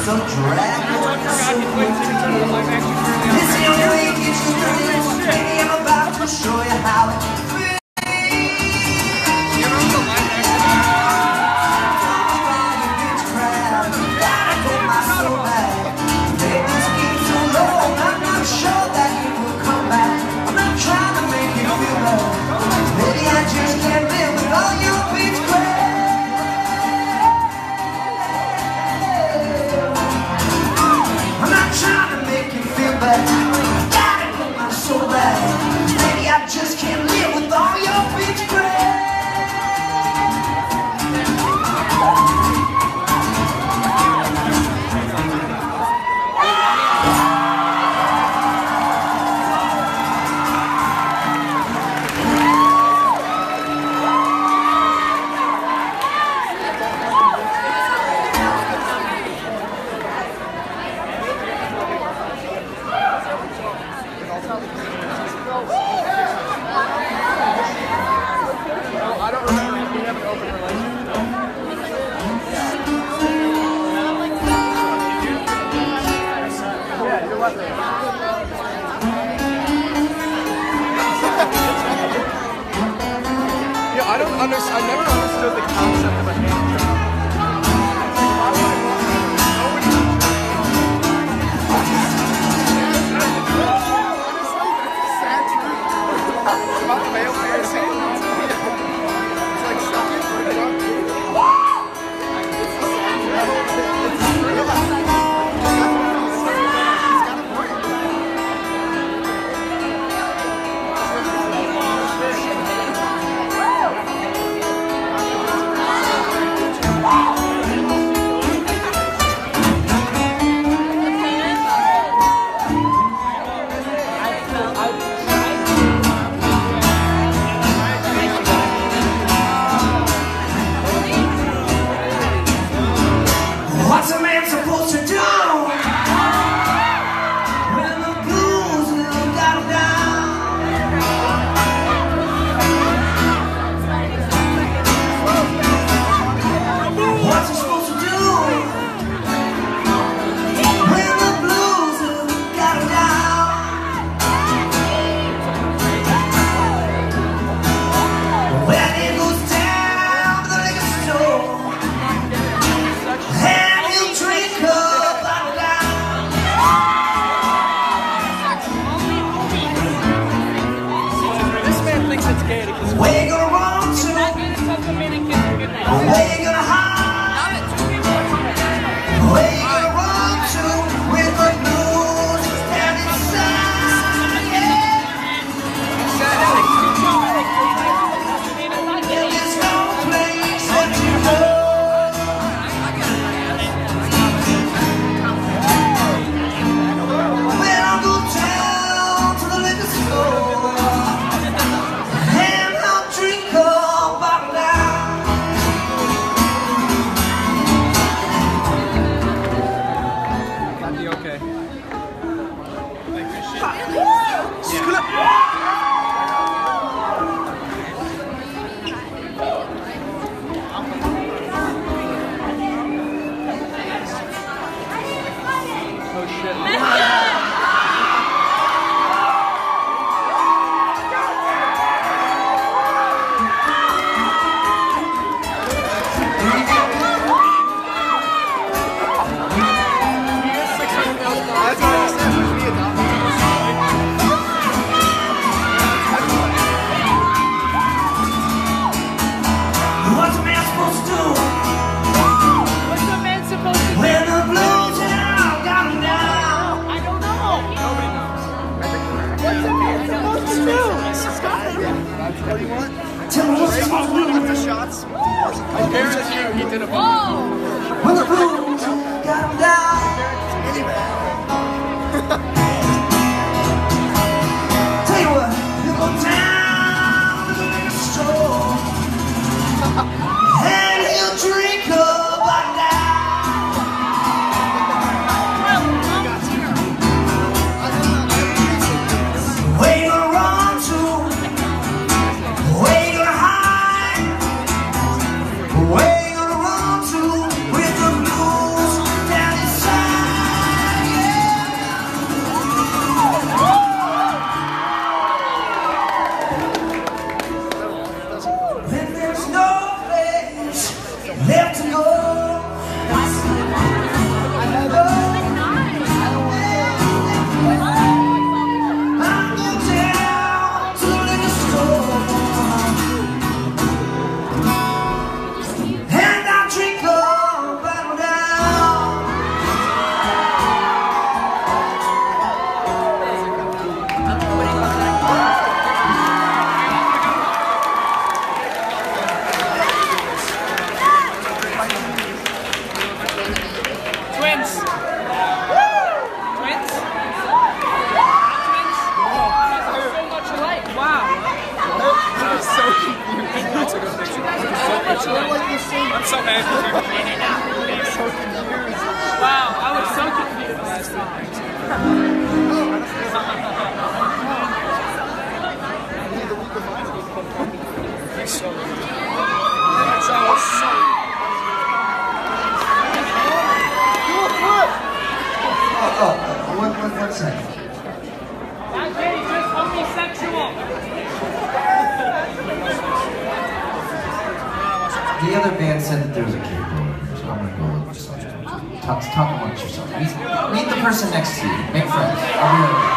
so drag so quick to It's the only way to get you through. Baby, I'm about to show you how it feels. I never understood the concept of a hand job. What's a man supposed to do when the blues have got him down? What's he supposed to do when the blues have got him down? Well, he goes down to the liquor store. Where you gonna run to? Where you gonna hide? Where you gonna run to with the blues down inside? Yeah, there's no place that you go. Well, I'll go down to the liquor store. What's a man supposed to do? What's a man supposed to do? When the blues have got him down. I don't know. Nobody knows. What's a man supposed to do? What do you want? Tell me what's he supposed to do. With the shots. I guarantee you he did a Whoa! When the blues got him down. Tell you what, you go down to the liquor store and he'll drink up like that. Where you gonna run to? Where you gonna hide? Where you gonna run to? so happy. Wow, I was so confused last time. So one second. Not gay, just homosexual. The other band said that there was a keyboard, so I'm gonna go with just talk amongst yourself. Meet the person next to you. Make friends. I'll be right back.